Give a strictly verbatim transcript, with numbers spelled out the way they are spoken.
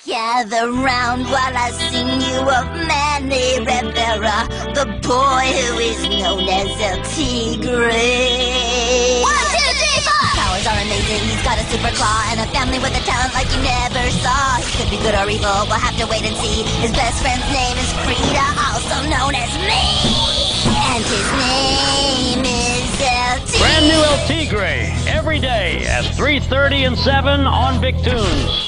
Gather round while I sing you of Manny Rivera, the boy who is known as El Tigre. One, two, three, four! Powers are amazing, he's got a super claw and a family with a talent like you never saw. He could be good or evil, we'll have to wait and see. His best friend's name is Frida, also known as me. And his name is El Tigre. Brand new El Tigre, every day at three thirty and seven on Bicktoons.